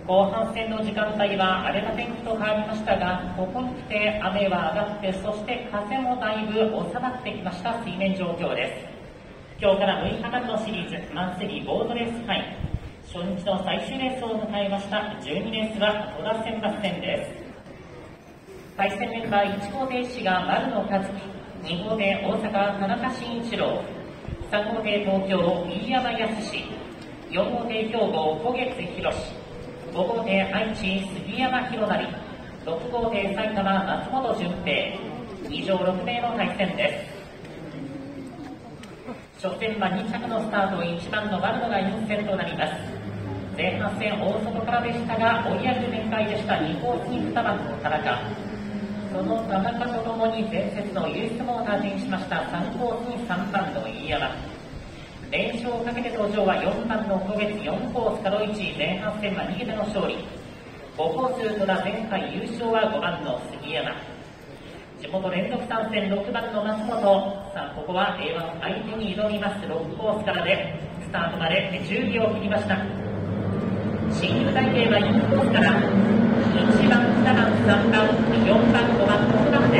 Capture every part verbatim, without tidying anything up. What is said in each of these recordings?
後半戦の時間帯は荒れた天気と変わりましたが、ここに来て雨は上がって、そして風もだいぶ収まってきました水面状況です。今日からむいかかんのシリーズマンスリーボートレース杯、初日の最終レースを迎えましたじゅうにレースは戸田選抜戦です。対戦メンバーいち号艇滋賀丸野和樹、に号艇大阪田中慎一郎、さん号艇東京飯山康、よん号艇兵庫小月博、ご号艇愛知杉山弘成、ろく号艇埼玉松本純平、以上ろく名の対戦です。初戦はに着のスタート、いちばんの丸野が優先となります。前半戦大外からでしたが追い上げる展開でした。にコースににばんの田中、その田中とともに前節のユースモーターにしましたさんコースにさんばんの飯山、連勝をかけて登場はよんばんの小月、よんコース角いち、前半戦は逃げての勝利、ごコース戸田前回優勝はごばんの杉山、地元連続参戦ろくばんの松本、さあここは エーワン 相手に挑みます。ろくコースからでスタートまでじゅうびょうを切りました。新入体系はいちコースからいちばん、にばん、さんばん、よんばん、ごばん、ろくばんです。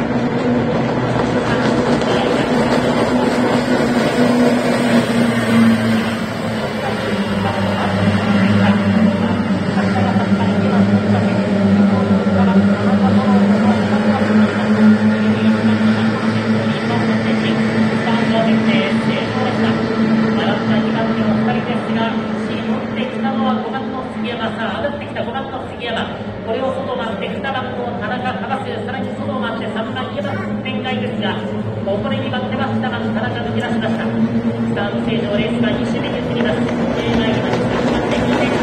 これを外回ってにばんの田中博士、さらに外を回ってさんばん池田展開ですが、ここでにばん手はにばん田中抜け出しました。スタートステージのレースがに周目に移ります。にばん手にて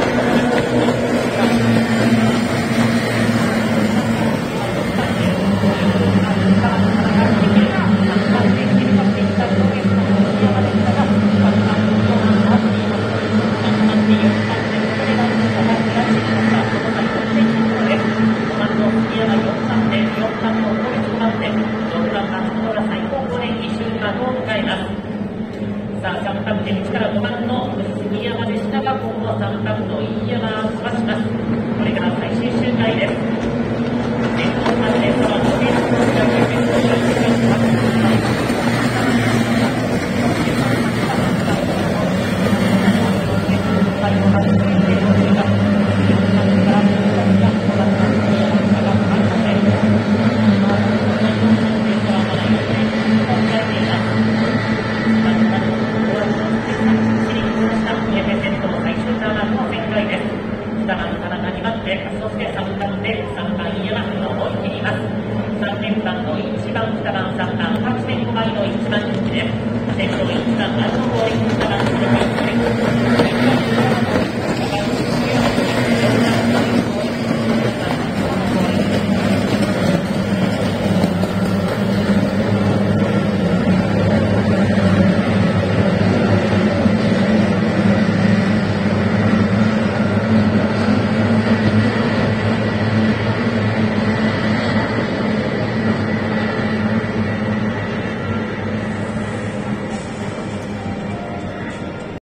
さあさんばん手にからごばんの杉山でしたが、今後さんばんの飯山を飛ばします。これから最終周回です。